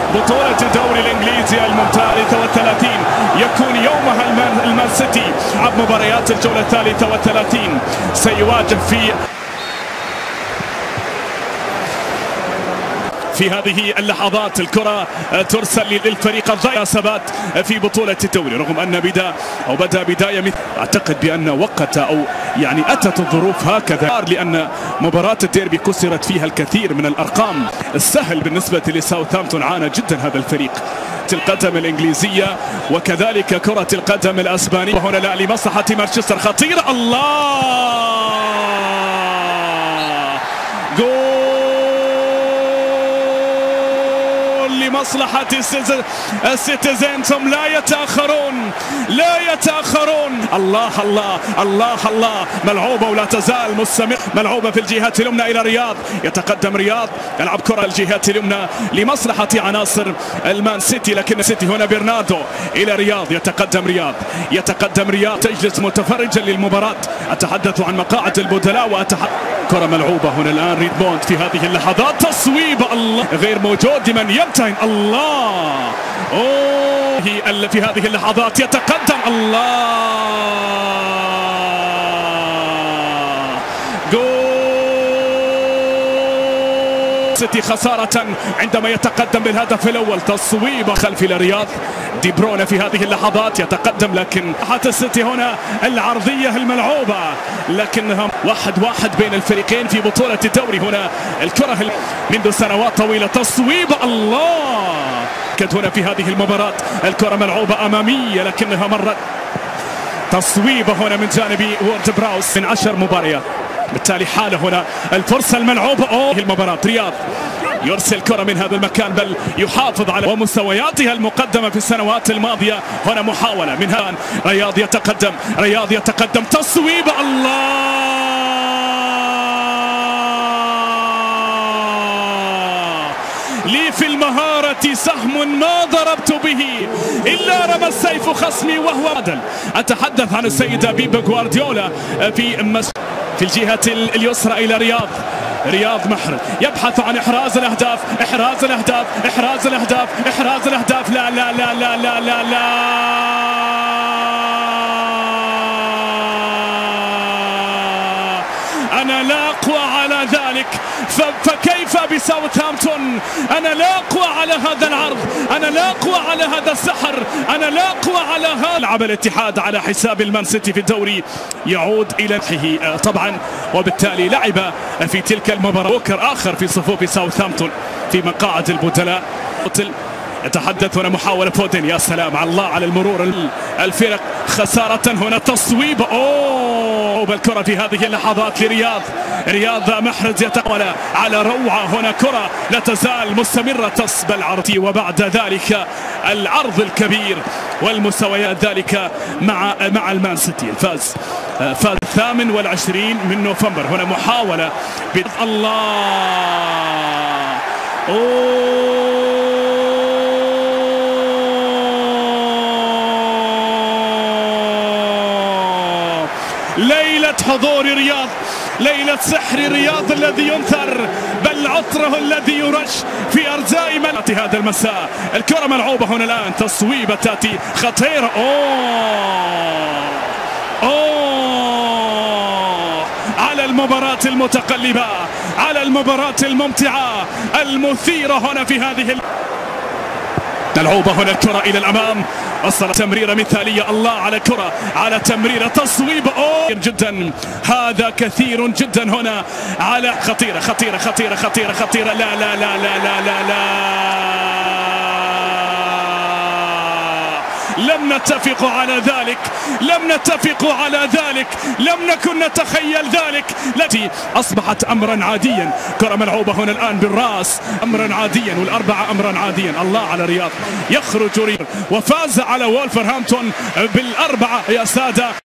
بطولة الدوري الإنجليزي الممتاز 33 يكون يومها المان سيتي لعب مباريات الجولة 33 سيواجه في هذه اللحظات الكرة ترسل للفريق الضيع ثبات في بطولة الدوري رغم أن بدأ بداية أعتقد بأن وقت أو يعني أتت الظروف هكذا لأن مباراة الديربي كسرت فيها الكثير من الأرقام السهل بالنسبة لساوثهامبتون عانى جدا هذا الفريق القدم الإنجليزية وكذلك كرة القدم الأسبانية وهنا لا لمصلحة مانشستر خطيرة الله جول لمصلحة السيتيزنز هم لا يتأخرون الله الله الله الله ملعوبة ولا تزال مستمر ملعوبة في الجهة اليمنى إلى رياض يتقدم رياض يلعب كرة الجهة اليمنى لمصلحة عناصر المان سيتي لكن سيتي هنا برناردو إلى رياض يتقدم رياض تجلس متفرجا للمباراة أتحدث عن مقاعد البدلاء كرة ملعوبة هنا الآن ريدموند في هذه اللحظات تصويب الله غير موجود لمن يمتهن الله في هذه اللحظات يتقدم الله جول سيتي خسارة عندما يتقدم بالهدف الأول تصويب خلف الرياض دي بروين في هذه اللحظات يتقدم لكن حتى السيتي هنا العرضية الملعوبة لكنها 1-1 بين الفريقين في بطولة الدوري هنا الكرة منذ سنوات طويلة تصويب الله هنا في هذه المباراة الكرة ملعوبة أمامية لكنها مرت تصويبة هنا من جانب وورد براوس من 10 مباريات بالتالي حالة هنا الفرصة الملعوبة المباراة رياض يرسل كرة من هذا المكان بل يحافظ على ومستوياتها المقدمة في السنوات الماضية هنا محاولة من هان رياض يتقدم تصويب الله لي في المهارة سهم ما ضربت به إلا رمى السيف خصمي وهو عدل أتحدث عن السيد بيب جوارديولا في الجهة اليسرى إلى رياض محرز يبحث عن إحراز الأهداف لا لا لا لا لا لا لا أنا لا أقوى على ذلك فكيف بساوثهامبتون أنا لا أقوى على هذا العرض أنا لا أقوى على هذا السحر أنا لا أقوى على هذا لعب الاتحاد على حساب المان سيتي في الدوري يعود إلى نحيه طبعا وبالتالي لعب في تلك المباراة بوكر آخر في صفوف ساوثهامبتون في مقاعد البدلاء يتحدث هنا محاولة فودن يا سلام على الله على المرور الفرق خسارة هنا تصويب بالكرة في هذه اللحظات رياض محرز يتقبل على روعة هنا كرة لا تزال مستمرة تصب العرض وبعد ذلك العرض الكبير والمستويات ذلك مع المان سيتي فاز 28 من نوفمبر هنا محاولة الله ليلة حضور رياض ليلة سحر رياض الذي ينثر بل عطره الذي يرش في أرجاء هذا المساء الكرة ملعوبة هنا الآن تصويبة تأتي خطيرة على المباراة المتقلبة على المباراة الممتعة المثيرة هنا في هذه ملعوبة هنا الكرة إلى الأمام وصل تمريرة مثالية الله على كرة على تمريرة تصويب جدا هذا كثير جدا هنا على خطيرة لا لا لا لا لا لا لا لم نتفق على ذلك لم نكن نتخيل ذلك التي أصبحت أمرا عاديا كرة ملعوبة هنا الآن بالرأس أمرا عاديا والأربعة أمرا عاديا الله على رياض يخرج رياض وفاز على وولفرهامبتون بالأربعة يا سادة.